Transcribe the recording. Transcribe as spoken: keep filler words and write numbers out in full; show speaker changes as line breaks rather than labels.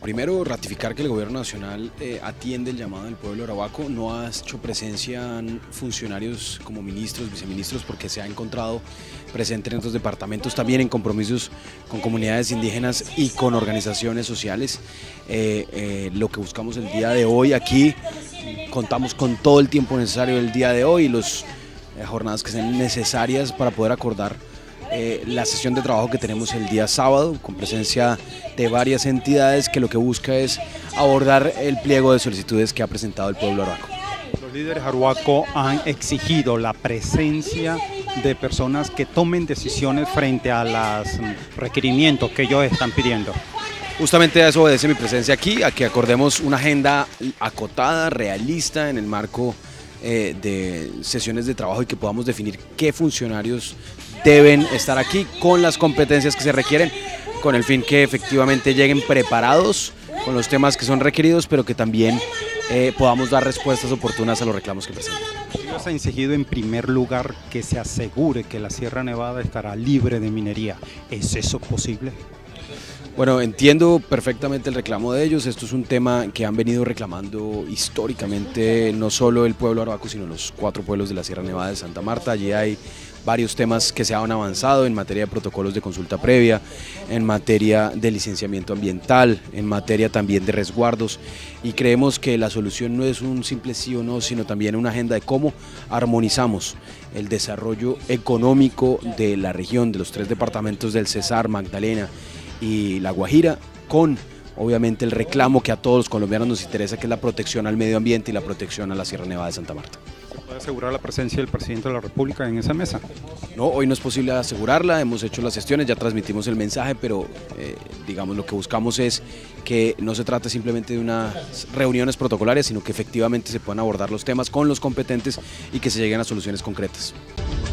primero, ratificar que el Gobierno Nacional eh, atiende el llamado del pueblo arahuaco. No ha hecho presencia funcionarios como ministros, viceministros, porque se ha encontrado presente en otros departamentos, también en compromisos con comunidades indígenas y con organizaciones sociales. Eh, eh, lo que buscamos el día de hoy aquí, contamos con todo el tiempo necesario el día de hoy y las eh, jornadas que sean necesarias para poder acordar Eh, la sesión de trabajo que tenemos el día sábado, con presencia de varias entidades que lo que busca es abordar el pliego de solicitudes que ha presentado el pueblo arahuaco.
Los líderes arahuacos han exigido la presencia de personas que tomen decisiones frente a los requerimientos que ellos están pidiendo.
Justamente a eso obedece mi presencia aquí, a que acordemos una agenda acotada, realista, en el marco eh, de sesiones de trabajo y que podamos definir qué funcionarios deben estar aquí con las competencias que se requieren, con el fin que efectivamente lleguen preparados con los temas que son requeridos, pero que también eh, podamos dar respuestas oportunas a los reclamos que presentan.
Ellos han exigido en primer lugar que se asegure que la Sierra Nevada estará libre de minería. ¿Es eso posible?
Bueno, entiendo perfectamente el reclamo de ellos. Esto es un tema que han venido reclamando históricamente no solo el pueblo arahuaco, sino los cuatro pueblos de la Sierra Nevada de Santa Marta. Allí hay varios temas que se han avanzado en materia de protocolos de consulta previa, en materia de licenciamiento ambiental, en materia también de resguardos, y creemos que la solución no es un simple sí o no, sino también una agenda de cómo armonizamos el desarrollo económico de la región, de los tres departamentos del Cesar, Magdalena y La Guajira, con obviamente el reclamo que a todos los colombianos nos interesa, que es la protección al medio ambiente y la protección a la Sierra Nevada de Santa Marta.
¿Puede asegurar la presencia del presidente de la República en esa mesa?
No, hoy no es posible asegurarla, hemos hecho las gestiones, ya transmitimos el mensaje, pero eh, digamos lo que buscamos es que no se trate simplemente de unas reuniones protocolarias, sino que efectivamente se puedan abordar los temas con los competentes y que se lleguen a soluciones concretas.